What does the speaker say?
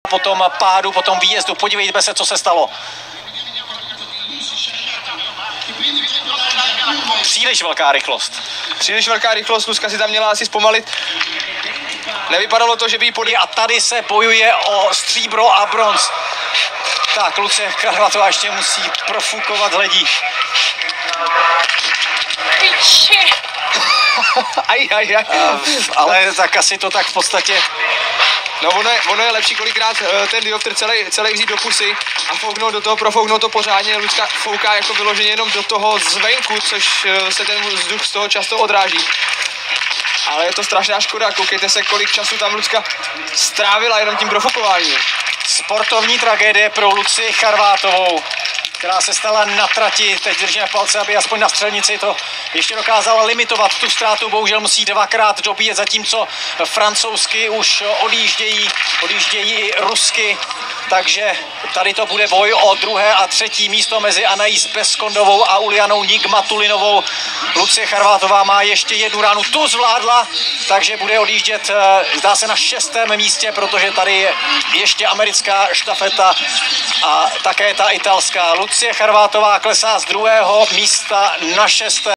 Po tom pádu, po tom výjezdu, podívejte se, co se stalo. Příliš velká rychlost. Příliš velká rychlost, Luzka si tam měla asi zpomalit. Nevypadalo to, že by jí A tady se bojuje o stříbro a bronz. Tak, Lucie Charvátová ještě musí profukovat hledí. Ale tak asi to tak v podstatě... No ono je lepší kolikrát ten dioptr celý vzít do pusy a fouknout do toho, profouknout to pořádně. Lucka fouká jako vyloženě jenom do toho zvenku, což se ten vzduch z toho často odráží. Ale je to strašná škoda, koukejte se, kolik času tam Lucka strávila jenom tím profukováním. Sportovní tragédie pro Lucii Charvátovou, která se stala na trati. Teď držíme palce, aby aspoň na střelnici to ještě dokázala limitovat tu ztrátu. Bohužel musí dvakrát dobíjet, zatímco francouzsky už odjíždějí rusky. Takže tady to bude boj o druhé a třetí místo mezi Anaïs Beskondovou a Ulianou Nigmatulinovou. Lucie Charvátová má ještě jednu ránu, tu zvládla, takže bude odjíždět, zdá se, na 6. místě, protože tady je ještě americká štafeta a také ta italská. Lucie Charvátová klesá z 2. místa na 6.